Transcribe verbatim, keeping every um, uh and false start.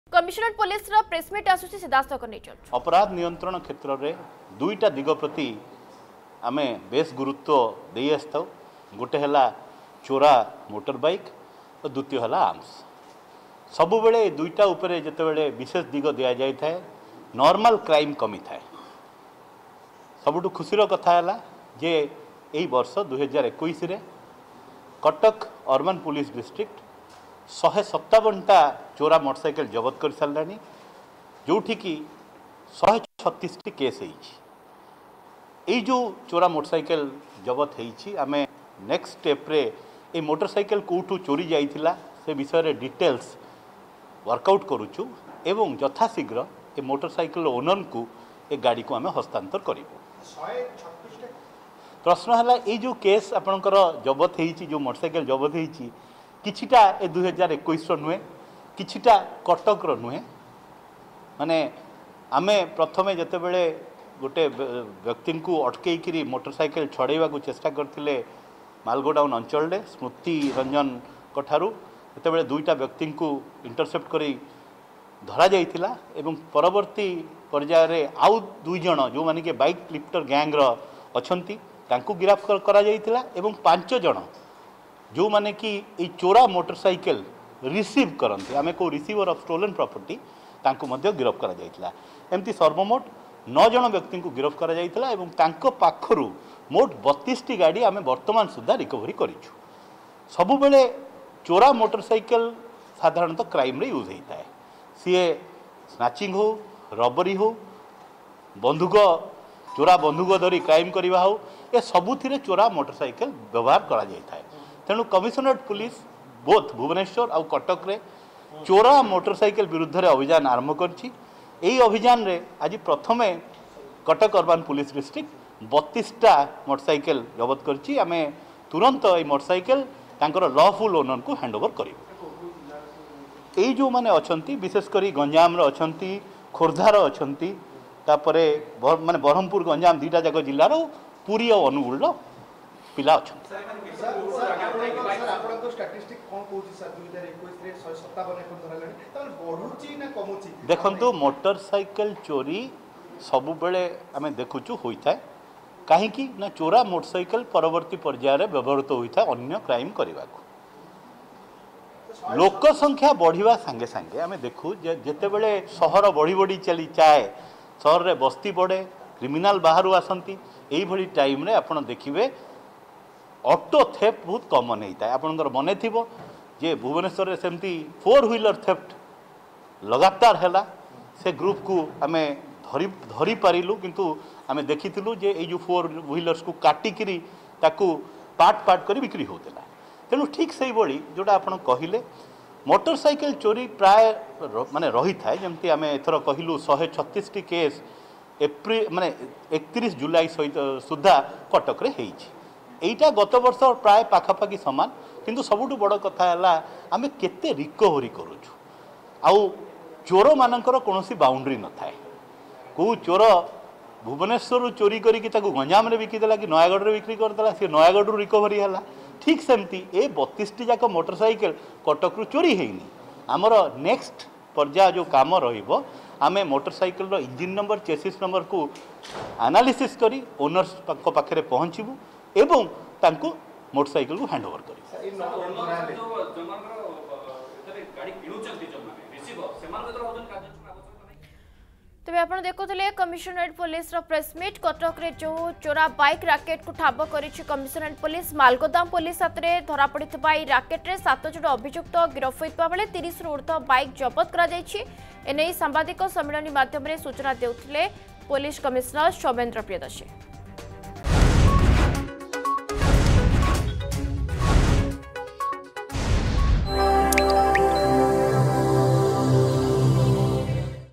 Commissionerate police press meet आसुची Siddharth nature अपराध नियंत्रण क्षेत्र में दुईटा दिग प्रति आमे बेस गुरुत्व दे आसता गोटे है चोरा मोटर बाइक और द्वितीय है आर्म्स सबु बेले दुईटा उपरे जितेबाला विशेष दिग दि जाए नॉर्मल क्राइम कमी थाए सबुठु खुशीर कथा है जे यही वर्ष दुई हजार इक्कीस कटक अर्बन पुलिस डिस्ट्रिक्ट शहे सत्तावनटा चोरा मोटरसाइकेल जबत कर सारा जोठी कि शहे छत्तीस टी केस हो जो चोरा मोटरसाइकेल जबत होमें नेक्स्ट स्टेप रे ये मोटरसाइकेल कौटू चोरी जाइथिला से विषय रे डिटेल्स वर्कआउट करुचु एवं यथाशीघ्र ये मोटरसाइकेल ओनर को ए गाड़ी को आम हस्तांतर करूँ। प्रश्न है ये जो केस आपणकर जबत हो जो मोटरसाइकेल जबत हो किछिटा ए दुई हजार इक्कीस नुहे किछिटा कटक नुहे माने आमे प्रथमे जितेबाला गोटे व्यक्ति को अटकई मोटरसाइकेल छड़ाइवा चेष्टा करते मालगोडाउन अंचल स्मृति रंजन ठारू जितेबाला दुईटा व्यक्ति को इंटरसेप्ट कर धरा जाइथिला एवं परवर्ती पर्याय आउ दुई जन जो माने के बाइक लिफ्टर गैंग अछंती तांको गिरफ्तार करा जाइथिला एवं पांच जन जो माने कि ये चोरा मोटरसाइकेल रिसीव करते आमे को रिसीवर ऑफ स्टोलन प्रॉपर्टी तांको मध्य गिरफ्त करा जाइथिला एमती सर्वमोट नौ जन व्यक्ति को गिरफ्त करा जाइथिला एवं तांको पाखरु मोट बत्तीस टी गाड़ी आमे वर्तमान सुधा रिकवरी करिछु। सबु बेले चोरा मोटरसाइकेल साधारणतः क्राइम रे यूज होता है सीए स्नाचिंग हो रबरी हो बंधुक चोरा बंधुक धरी क्राइम करवा हो ये सबुथिरे चोरा मोटरसाइकेल व्यवहार करा जाइथा है। तेणु कमिशनरेट पुलिस बोथ भुवनेश्वर और कटक रे चोरा मोटरसाइकेल विरुद्ध रे अभियान आरंभ करछि। एही अभियान रे आज प्रथमे कटक अर्बन पुलिस डिस्ट्रिक्ट बत्तीसटा मोटरसाइकेल जबत करछि। आमे तुरंत ये मोटरसाइकेल तांकर लॉफुल ओनर को हैंडओवर करिबु। एई जो माने अछंती विशेषकर गंजाम रे अछंती खोर्धार अछंती तापरे माने बरहमपुर गंजाम दुईटा जाक जिल्लार पुरी और अनुगुल पिला अछंती। देखो मोटरसाइकेल चोरी सबु बेले आमे देखुचु होता है कहीं ना चोरा मोटरसाइकेल परवर्ती पर्यायर व्यवहृत होता है अन्य क्राइम करने को लोक संख्या बढ़िया सांगे सांगे आमे देखु जेते बेले सहर बढ़ी बढ़ी चली चाहे सहर रे बस्ती बढ़े क्रिमिनाल बाहर आसती यही भली टाइम रे आपण देखिए ऑटो थेफ्ट बहुत कमन होता है। आपंकर मन थी जे भुवनेश्वर सेमती फोर व्हीलर थेफ्ट लगातार है से ग्रुप को आम धरी धरी पारिलु किंतु आम देखिलु जे ये जो फोर व्हीलर्स को काटिकी ताकू पार्ट पार्ट कर बिक्री होता। तेणु ठीक से भाई जोटा आप कहले मोटरसाइकेल चोरी प्राय माने रही था जमती आम एथर कहलु शहे छत्तीस टी केस एप्रिल माने एकतीस जुलाई सहित सुधा कटक रे होईछि। एइटा गत वर्ष प्राय पाखापाखि समान किंतु सबुठु बड़ कथा है आम केते रिकवरी करूछु आउ चोर मानकर कौनसी बाउंड्री न थाए को चोर भुवनेश्वर चोरी करी गंजाम रे बिकिदेला कि नयागढ़ रे बिक्री करदेला सी नयागढ़ रिकवरी है। ठीक सेमती ए बत्तीस टी जाक मोटरसाइकेल कटक रु चोरी हैनी आमर नेक्स्ट पर्याय जो काम रहिबो आमे motorcycle engine number chassis number को एनालिसिस करी ओनर्स पाखे पहुँचबू एवं तांको मोटरसाइकेल को हैंड ओवर करी। तेज आप देखुले कमिशनरेट पुलिस प्रेसमिट कटक रे जो चोरा बाइक राकेट को ठाब कर कमिशनरेट पुलिस मालगोदाम पुलिस हाथ में धरा पड़ा राकेट रे सात जन अभियुक्त गिरफ होता बेले तीस रु ऊर्ध्व बाइक जबत कर सांबादिक सम्मेलन माध्यम सूचना देउथिले पुलिस कमिशनर सौमेन्द्र प्रियदर्शी।